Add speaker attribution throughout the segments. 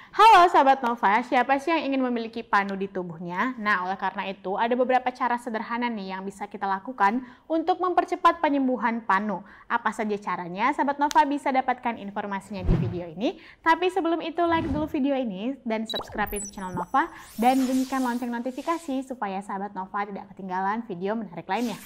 Speaker 1: Halo sahabat Nova, siapa sih yang ingin memiliki panu di tubuhnya? Nah, oleh karena itu ada beberapa cara sederhana nih yang bisa kita lakukan untuk mempercepat penyembuhan panu. Apa saja caranya? Sahabat Nova bisa dapatkan informasinya di video ini. Tapi sebelum itu like dulu video ini dan subscribe YouTube channel Nova dan bunyikan lonceng notifikasi supaya sahabat Nova tidak ketinggalan video menarik lainnya.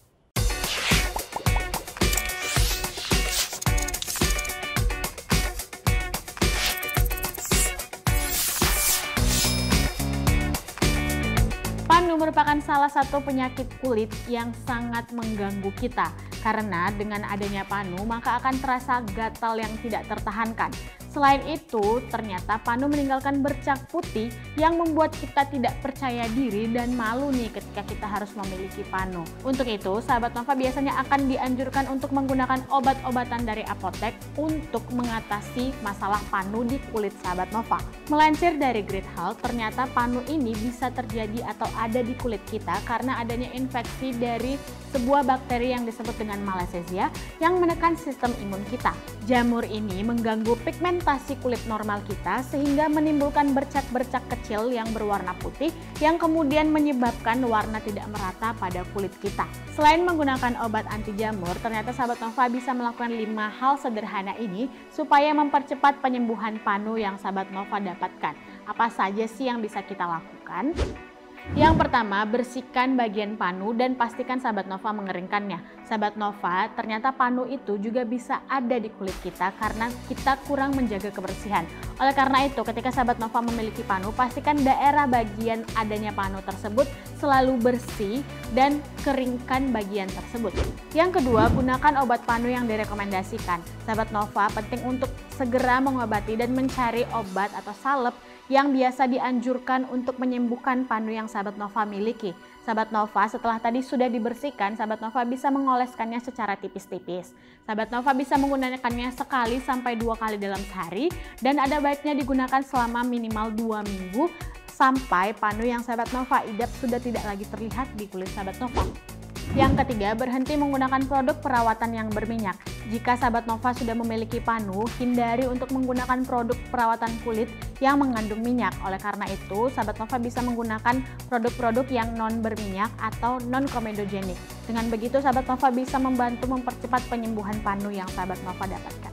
Speaker 1: Panu merupakan salah satu penyakit kulit yang sangat mengganggu kita. Karena dengan adanya panu, maka akan terasa gatal yang tidak tertahankan. Selain itu, ternyata panu meninggalkan bercak putih yang membuat kita tidak percaya diri dan malu nih ketika kita harus memiliki panu. Untuk itu, sahabat Nova biasanya akan dianjurkan untuk menggunakan obat-obatan dari apotek untuk mengatasi masalah panu di kulit sahabat Nova. Melansir dari Great Health, ternyata panu ini bisa terjadi atau ada di kulit kita karena adanya infeksi dari sebuah bakteri yang disebut dengan Malassezia yang menekan sistem imun kita. Jamur ini mengganggu pigmentasi kulit normal kita sehingga menimbulkan bercak-bercak kecil yang berwarna putih yang kemudian menyebabkan warna tidak merata pada kulit kita. Selain menggunakan obat anti jamur, ternyata sahabat Nova bisa melakukan 5 hal sederhana ini supaya mempercepat penyembuhan panu yang sahabat Nova dapatkan. Apa saja sih yang bisa kita lakukan? Yang pertama, bersihkan bagian panu dan pastikan sahabat Nova mengeringkannya. Sahabat Nova, ternyata panu itu juga bisa ada di kulit kita karena kita kurang menjaga kebersihan. Oleh karena itu, ketika sahabat Nova memiliki panu, pastikan daerah bagian adanya panu tersebut selalu bersih dan keringkan bagian tersebut. Yang kedua, gunakan obat panu yang direkomendasikan. Sahabat Nova, penting untuk segera mengobati dan mencari obat atau salep yang biasa dianjurkan untuk menyembuhkan panu yang sahabat Nova miliki. Sahabat Nova, setelah tadi sudah dibersihkan, sahabat Nova bisa mengoleskannya secara tipis-tipis. Sahabat Nova bisa menggunakannya sekali sampai 2 kali dalam sehari dan ada baiknya digunakan selama minimal 2 minggu sampai panu yang sahabat Nova idap sudah tidak lagi terlihat di kulit sahabat Nova. Yang ketiga, berhenti menggunakan produk perawatan yang berminyak. Jika sahabat Nova sudah memiliki panu, hindari untuk menggunakan produk perawatan kulit yang mengandung minyak. Oleh karena itu, sahabat Nova bisa menggunakan produk-produk yang non berminyak atau non komedogenik. Dengan begitu, sahabat Nova bisa membantu mempercepat penyembuhan panu yang sahabat Nova dapatkan.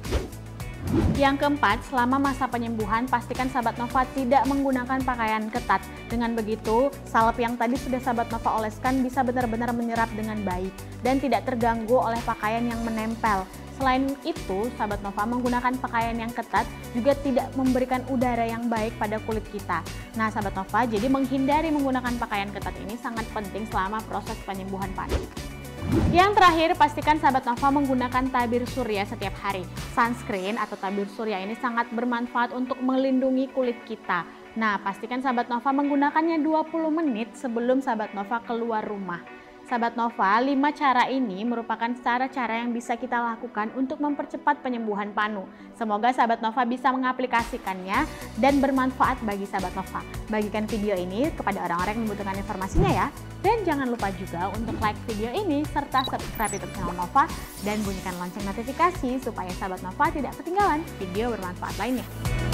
Speaker 1: Yang keempat, selama masa penyembuhan, pastikan sahabat Nova tidak menggunakan pakaian ketat. Dengan begitu, salep yang tadi sudah sahabat Nova oleskan bisa benar-benar menyerap dengan baik dan tidak terganggu oleh pakaian yang menempel. Selain itu, sahabat Nova menggunakan pakaian yang ketat juga tidak memberikan udara yang baik pada kulit kita. Nah, sahabat Nova, jadi menghindari menggunakan pakaian ketat ini sangat penting selama proses penyembuhan panu. Yang terakhir, pastikan sahabat Nova menggunakan tabir surya setiap hari. Sunscreen atau tabir surya ini sangat bermanfaat untuk melindungi kulit kita. Nah, pastikan sahabat Nova menggunakannya 20 menit sebelum sahabat Nova keluar rumah. Sahabat Nova, 5 cara ini merupakan cara-cara yang bisa kita lakukan untuk mempercepat penyembuhan panu. Semoga sahabat Nova bisa mengaplikasikannya dan bermanfaat bagi sahabat Nova. Bagikan video ini kepada orang-orang yang membutuhkan informasinya ya. Dan jangan lupa juga untuk like video ini serta subscribe YouTube channel Nova dan bunyikan lonceng notifikasi supaya sahabat Nova tidak ketinggalan video bermanfaat lainnya.